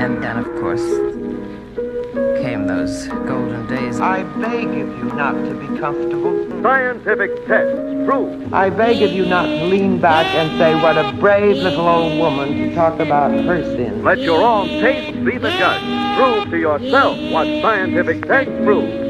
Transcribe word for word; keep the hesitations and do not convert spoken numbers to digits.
And then, of course, came those golden days. I beg of you not to be comfortable. Scientific tests prove. I beg of you not to lean back and say, what a brave little old woman to talk about her sins. Let your own taste be the judge. Prove to yourself what scientific tests prove.